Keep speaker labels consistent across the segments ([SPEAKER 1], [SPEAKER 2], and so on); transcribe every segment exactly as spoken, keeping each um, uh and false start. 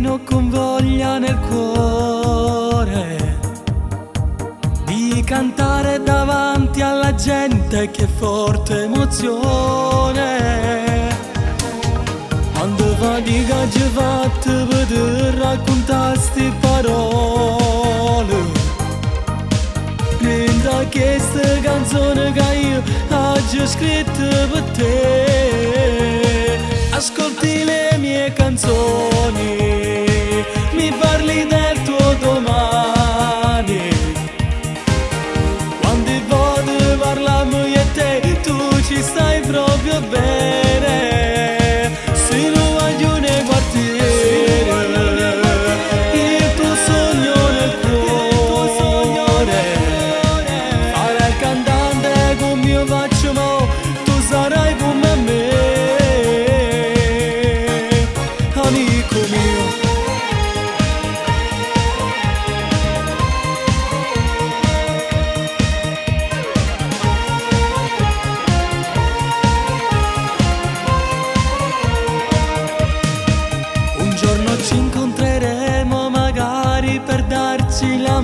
[SPEAKER 1] cammino con voglia nel cuore di cantare davanti alla gente, che forte emozione. Quando fatica ci fatte vedere raccontare sti parole, da questa canzone che io oggi ho scritto per te. Ascolti le mie canzoni, mi parli del tuo domani. Quando voglio parlarmi io e te, tu ci stai proprio bene. Se non voglio ne quartiere, il tuo sogno nel cuore. Fare il cantante come io faccio mo, tu sarai come me, amico mio. Un giorno ci incontreremo magari per darci la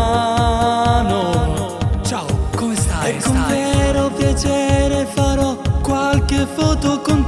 [SPEAKER 1] mano.
[SPEAKER 2] Ciao, come stai?
[SPEAKER 1] E con vero piacere farò qualche foto con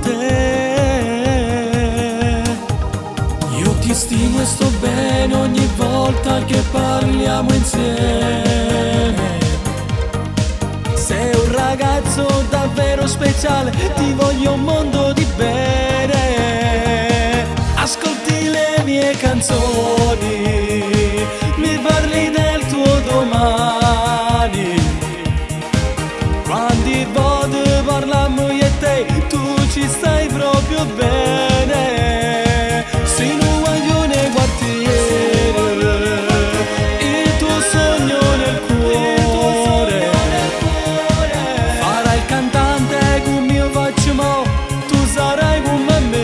[SPEAKER 1] te. Io ti stimo e sto bene ogni volta che parliamo insieme. Sei un ragazzo davvero speciale, ti voglio un mondo di bene. Ascolti le mie canzoni, mi parli del tuo domani. Quando voglio parlarmi io e te, tu ci stai proprio bene. Se non voglio ne quartiere, il tuo sogno nel cuore. Farai il cantante come io faccio mo, tu sarai come me.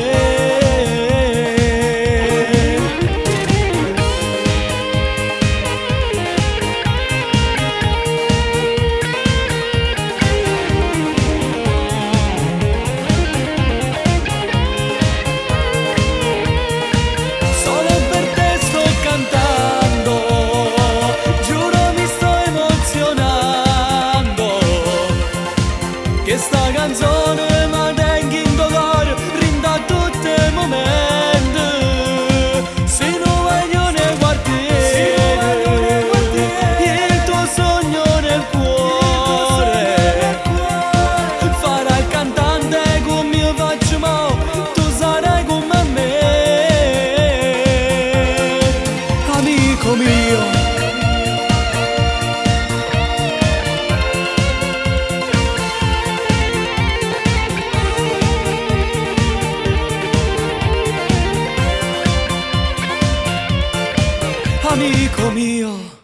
[SPEAKER 1] Questa canzone mi tengo in cuore, rinda tutti i momenti. Se non voglio ne quartiere, il tuo sogno nel cuore. Farai il cantante come io faccio mo, tu sarai come me, amico mio. Amico mio.